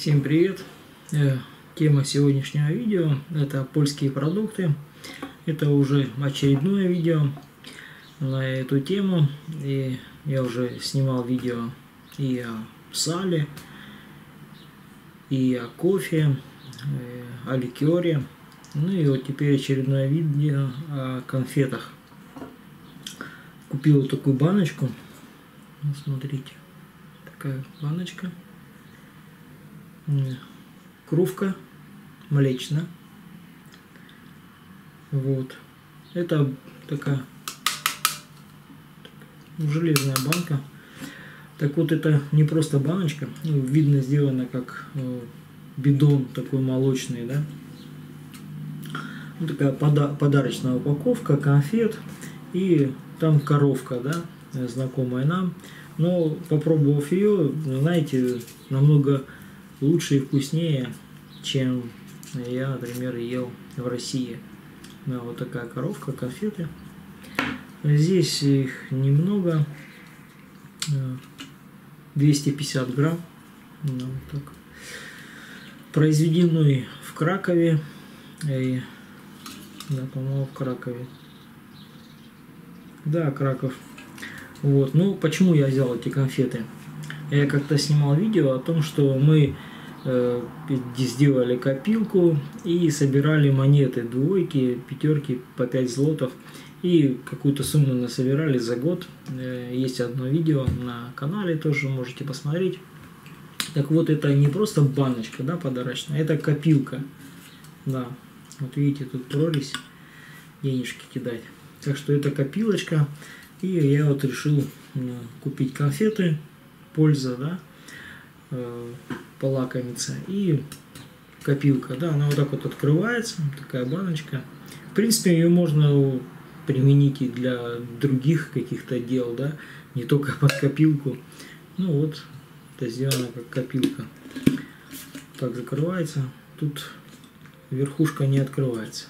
Всем привет! Тема сегодняшнего видео – это польские продукты. Это уже очередное видео на эту тему. И я уже снимал видео и о сале, и о кофе, о ликере. Ну и вот теперь очередное видео о конфетах. Купил вот такую баночку. Вот смотрите, такая баночка. Кружка млечная. Вот. Это такая железная банка. Так вот, это не просто баночка. Ну, видно, сделано как бидон такой молочный, да. Ну, такая подарочная упаковка конфет. И там коровка, да, знакомая нам. Но попробовав ее, знаете, намного лучше и вкуснее, чем я, например, ел в России. Да, вот такая коровка, конфеты. Здесь их немного, 250 грамм. Ну, вот так. Произведены в Кракове. Да, по-моему, в Кракове. Да, Краков. Вот. Ну, почему я взял эти конфеты? Я как-то снимал видео о том, что мы сделали копилку и собирали монеты, двойки, пятерки по 5 злотов. И какую-то сумму насобирали за год. Есть одно видео на канале, тоже можете посмотреть. Так вот, это не просто баночка, да, подарочная, это копилка. Да, вот видите, тут прорезь, денежки кидать. Так что это копилочка. И я вот решил купить конфеты. Польза, да, полакомиться. И копилка, да, она вот так вот открывается, такая баночка. В принципе, ее можно применить и для других каких-то дел, да, не только под копилку. Ну вот, это сделано как копилка. Так закрывается. Тут верхушка не открывается.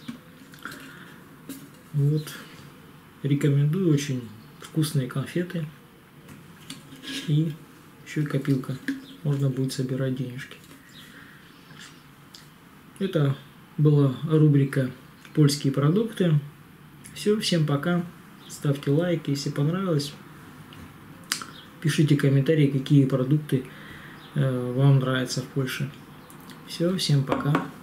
Вот. Рекомендую, очень вкусные конфеты. И еще и копилка. Можно будет собирать денежки. Это была рубрика «Польские продукты». Все, всем пока. Ставьте лайк, если понравилось. Пишите комментарии, какие продукты вам нравятся в Польше. Все, всем пока.